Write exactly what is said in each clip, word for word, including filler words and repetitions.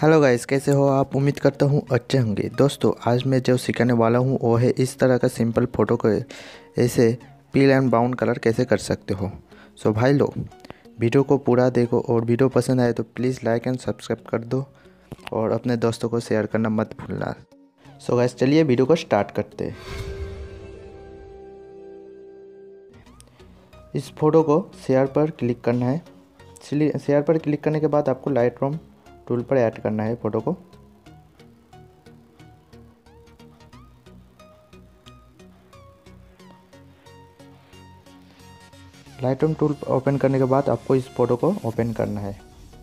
Hello guys, कैसे हो आप। उम्मीद करता हूँ अच्छे होंगे। दोस्तों, आज मैं जो सिखाने वाला हूँ वो है इस तरह का सिंपल फ़ोटो को ऐसे पील एंड ब्राउन कलर कैसे कर सकते हो। सो भाई लोग, वीडियो को पूरा देखो और वीडियो पसंद आए तो प्लीज़ लाइक एंड सब्सक्राइब कर दो और अपने दोस्तों को शेयर करना मत भूलना। सो गाइस, चलिए वीडियो को स्टार्ट करते हैं। इस फ़ोटो को शेयर पर क्लिक करना है। शेयर पर क्लिक करने के बाद आपको लाइट रूम टूल पर ऐड करना है फ़ोटो को। लाइट रूम टूल ओपन करने के बाद आपको इस फ़ोटो को ओपन करना है।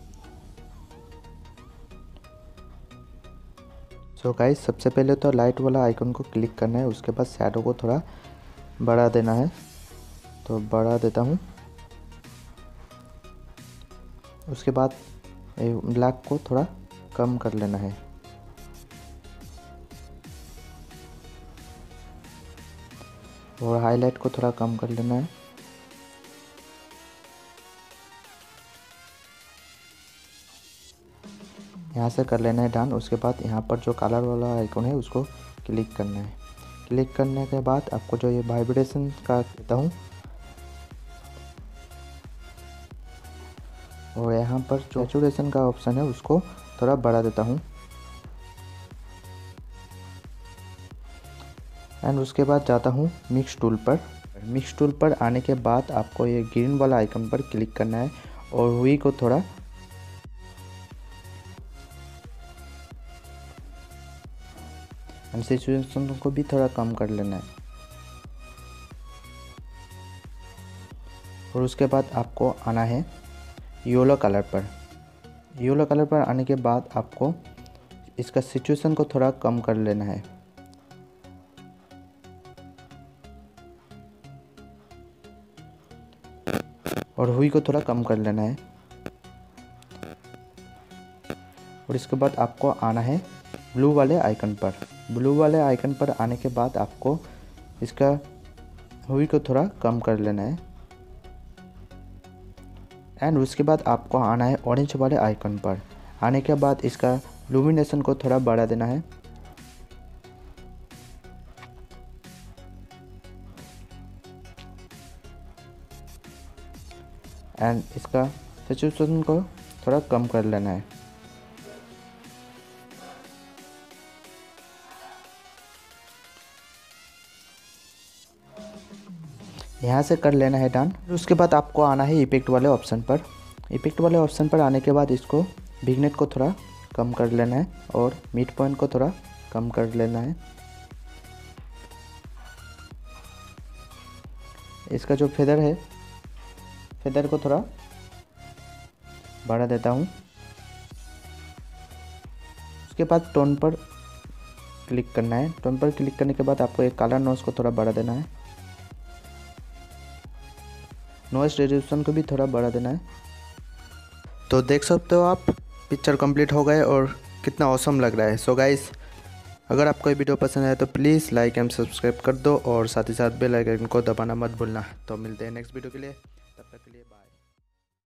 सो गाइस, सबसे पहले तो लाइट वाला आइकन को क्लिक करना है, उसके बाद शैडो को थोड़ा बढ़ा देना है। तो बढ़ा देता हूँ। उसके बाद ब्लैक को थोड़ा कम कर लेना है। और हाईलाइट को थोड़ा कम कर लेना है। यहाँ से कर लेना है डन। उसके बाद यहाँ पर जो कलर वाला आइकन है उसको क्लिक करना है। क्लिक करने के बाद आपको जो ये वाइब्रेशन का देता हूँ और यहाँ पर जो सैचुरेशन का ऑप्शन है उसको थोड़ा बढ़ा देता हूँ। एंड उसके बाद जाता हूँ मिक्स टूल पर। मिक्स टूल पर आने के बाद आपको ये ग्रीन वाला आइकन पर क्लिक करना है और हुई को थोड़ा एंड सैचुरेशन को भी थोड़ा कम कर लेना है। और उसके बाद आपको आना है येलो कलर पर। येलो कलर पर आने के बाद आपको इसका सिचुएशन को थोड़ा कम कर लेना है। और हुई को थोड़ा कम कर लेना है। और इसके बाद आपको आना है ब्लू वाले आइकन पर। ब्लू वाले आइकन पर आने के बाद आपको इसका हुई को थोड़ा कम कर लेना है। एंड उसके बाद आपको आना है ऑरेंज वाले आइकन पर। आने के बाद इसका लुमिनेशन को थोड़ा बढ़ा देना है। एंड इसका सैचुरेशन को थोड़ा कम कर लेना है। यहाँ से कर लेना है डन। उसके बाद आपको आना है इफेक्ट वाले ऑप्शन पर। इफेक्ट वाले ऑप्शन पर आने के बाद इसको विग्नेट को थोड़ा कम कर लेना है और मिड पॉइंट को थोड़ा कम कर लेना है। इसका जो फेदर है, फेदर को थोड़ा बढ़ा देता हूँ। उसके बाद टोन पर क्लिक करना है। टोन पर क्लिक करने के बाद आपको एक कलर नोज को थोड़ा बढ़ा देना है। नॉइस रेड्यूसेशन को भी थोड़ा बढ़ा देना है। तो देख सकते हो आप, पिक्चर कंप्लीट हो गए और कितना ऑसम लग रहा है। सो गाइस, अगर आपको ये वीडियो पसंद आए तो प्लीज़ लाइक एंड सब्सक्राइब कर दो और साथ ही साथ बेल आइकन को दबाना मत भूलना। तो मिलते हैं नेक्स्ट वीडियो के लिए।